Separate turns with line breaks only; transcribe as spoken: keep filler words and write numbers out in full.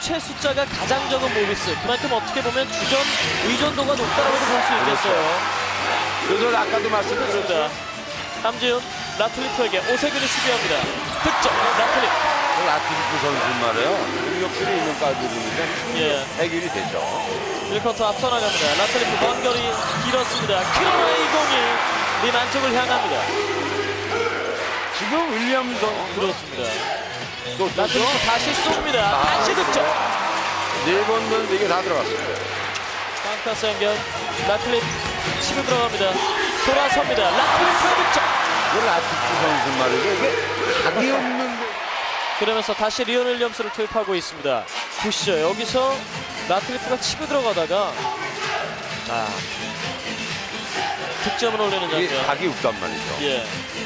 교체 숫자가 가장 적은 모비스. 그만큼 어떻게 보면 주전 의존도가 높다라고도 볼 수 있겠어요.
그래서 아까도 말씀드렸습니다.
함지훈 라틀리프에게 오세근이 수비합니다. 득점 라틀리프.
라틀리프 선수 말이에요. 공격실에 있는 까지니까
예.
해결이 되죠.
일 쿼터 앞서 나갑니다. 라틀리프 먼 거리 길었습니다. 그러나 이 공이 림 안쪽을 향합니다.
지금 윌리엄 선수
그렇습니다.
또
라틀리프 다시 쏩니다.
아,
다시 득점.
네번 넣은 이게 다 들어갔어요.
빵타스 연결. 라틀리프 치고 들어갑니다. 돌아섭니다. 라틀리프의 득점.
그 라틀리프 선수 말이죠. 이게 각이 없는.
그러면서 다시 리온 윌리엄스를 투입하고 있습니다. 보시죠. 여기서 라틀리프가 치고 들어가다가 자 득점을 올리는
이게
장면.
각이 없단 말이죠.
예.